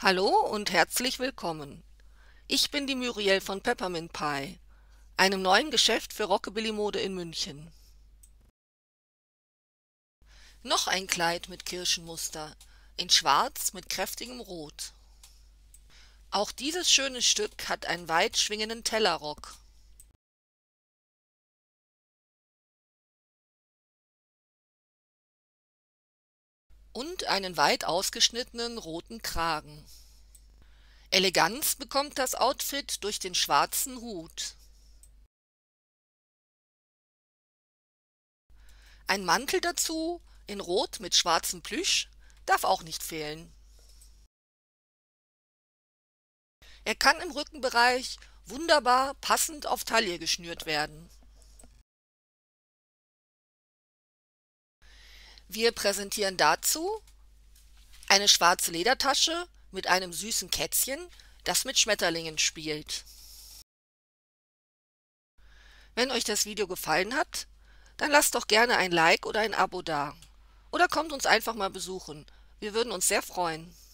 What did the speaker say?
Hallo und herzlich willkommen. Ich bin die Muriel von Peppermint Pie, einem neuen Geschäft für Rockabilly-Mode in München. Noch ein Kleid mit Kirschenmuster, in Schwarz mit kräftigem Rot. Auch dieses schöne Stück hat einen weit schwingenden Tellerrock. Und einen weit ausgeschnittenen roten Kragen. Eleganz bekommt das Outfit durch den schwarzen Hut. Ein Mantel dazu, in Rot mit schwarzem Plüsch, darf auch nicht fehlen. Er kann im Rückenbereich wunderbar passend auf Taille geschnürt werden. Wir präsentieren dazu eine schwarze Ledertasche mit einem süßen Kätzchen, das mit Schmetterlingen spielt. Wenn euch das Video gefallen hat, dann lasst doch gerne ein Like oder ein Abo da. Oder kommt uns einfach mal besuchen. Wir würden uns sehr freuen.